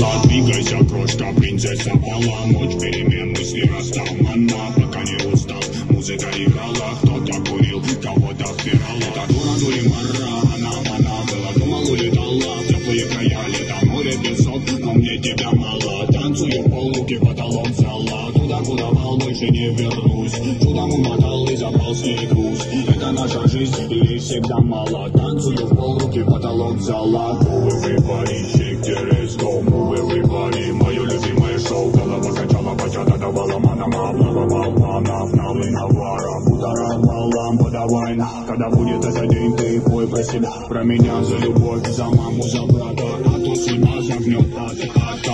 мало. Двигайся, крошка, принцесса полночь, перемен мысли расстал. Она пока не устал, музыка играла, кто-то курил, кого-то впирал. Это дура, дури, мара, она была, думал, улетала в теплые края. Лето, море, песок, но мне тебя мало. Танцую полруки, потолок зала, туда, куда вал, больше не вернусь. Чудом умотал и забрал с ней груз. Это наша жизнь или всегда мало. Танцую в полруки, потолок зала. Move everybody, shake their ass, go move everybody. Мое любимое шоу, голова качала, бачата давала манама. Облаговал планов, навы навара, будоровал лампа, давай на. Когда будет этот день, ты пой про себя, про меня, за любовь, за маму, за брата. А то себя загнет ад.